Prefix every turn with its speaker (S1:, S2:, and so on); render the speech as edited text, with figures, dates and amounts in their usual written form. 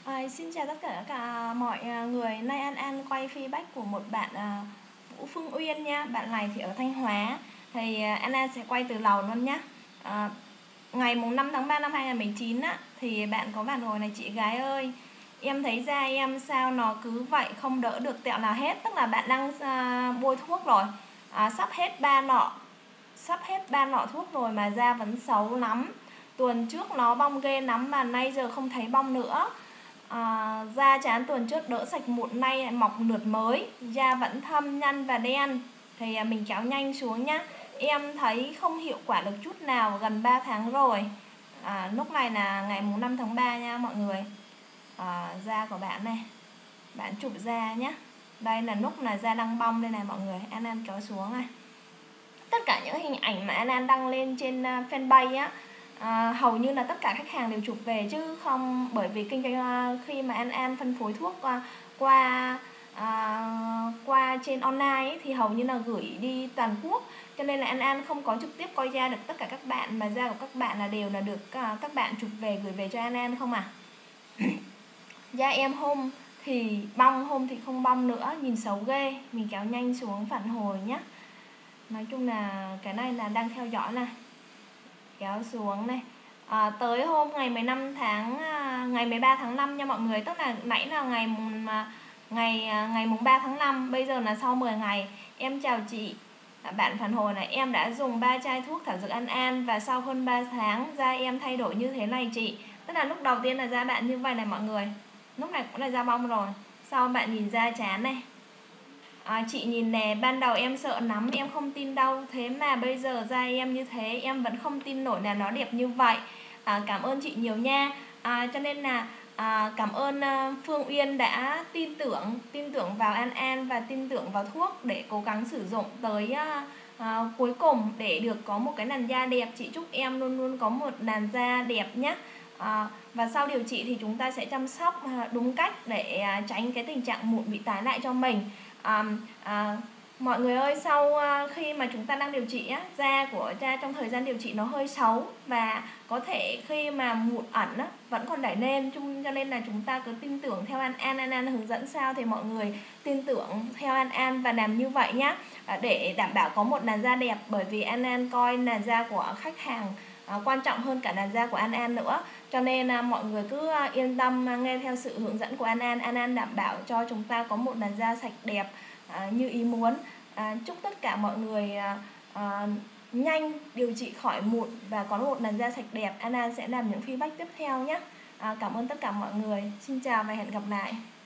S1: Xin chào tất cả mọi người. Nay An quay feedback của một bạn Vũ Phương Uyên nha. Bạn này thì ở Thanh Hóa. Thì An sẽ quay từ đầu luôn nhé. Ngày mùng 5 tháng 3 năm 2019 á, thì bạn có phản hồi này: chị gái ơi, em thấy da em sao nó cứ vậy, không đỡ được tẹo nào hết. Tức là bạn đang bôi thuốc rồi, sắp hết 3 lọ thuốc rồi mà da vẫn xấu lắm. Tuần trước nó bong ghê lắm mà nay giờ không thấy bong nữa. Da trán tuần trước đỡ sạch mụn, nay mọc lượt mới, da vẫn thâm, nhăn và đen. Thì mình kéo nhanh xuống nhá. Em thấy không hiệu quả được chút nào gần 3 tháng rồi. Lúc này là ngày mùng 5 tháng 3 nha mọi người. Da của bạn này, bạn chụp da nhé. Đây là lúc là da đang bong đây này mọi người. An kéo xuống này. Tất cả những hình ảnh mà An đăng lên trên fanpage á, hầu như là tất cả khách hàng đều chụp về, chứ không, bởi vì kinh doanh khi mà An phân phối thuốc qua trên online ấy, thì hầu như là gửi đi toàn quốc, cho nên là An không có trực tiếp coi da được tất cả các bạn, mà da của các bạn là đều là được các bạn chụp về gửi về cho An không à. Da em hôm thì bong, hôm thì không bong nữa, nhìn xấu ghê. Mình kéo nhanh xuống phản hồi nhé. Nói chung là cái này là đang theo dõi này, kéo xuống này. Tới hôm ngày 13 tháng 5 nha mọi người, tức là nãy là ngày mùng 3 tháng 5, bây giờ là sau 10 ngày. Em chào chị, bạn phản hồi này: em đã dùng 3 chai thuốc thảo dược An và sau hơn 3 tháng da em thay đổi như thế này chị. Tức là lúc đầu tiên là da bạn như vậy này mọi người, lúc này cũng là da bong rồi. Sau bạn nhìn da trán này, chị nhìn nè, ban đầu em sợ lắm, em không tin đâu, thế mà bây giờ da em như thế, em vẫn không tin nổi là nó đẹp như vậy. Cảm ơn chị nhiều nha. Cho nên là cảm ơn Phương Uyên đã tin tưởng vào An và tin tưởng vào thuốc để cố gắng sử dụng tới cuối cùng để được có một cái làn da đẹp. Chị chúc em luôn luôn có một làn da đẹp nhé. Và sau điều trị thì chúng ta sẽ chăm sóc đúng cách để tránh cái tình trạng mụn bị tái lại cho mình. Mọi người ơi, sau khi mà chúng ta đang điều trị á, da của da trong thời gian điều trị nó hơi xấu, và có thể khi mà mụn ẩn á, vẫn còn đẩy lên, cho nên là chúng ta cứ tin tưởng theo An hướng dẫn sao thì mọi người tin tưởng theo An và làm như vậy nhé, để đảm bảo có một làn da đẹp. Bởi vì An coi làn da của khách hàng quan trọng hơn cả làn da của An nữa, cho nên mọi người cứ yên tâm nghe theo sự hướng dẫn của An đảm bảo cho chúng ta có một làn da sạch đẹp như ý muốn. Chúc tất cả mọi người nhanh điều trị khỏi mụn và có một làn da sạch đẹp. An sẽ làm những feedback tiếp theo nhé. Cảm ơn tất cả mọi người. Xin chào và hẹn gặp lại.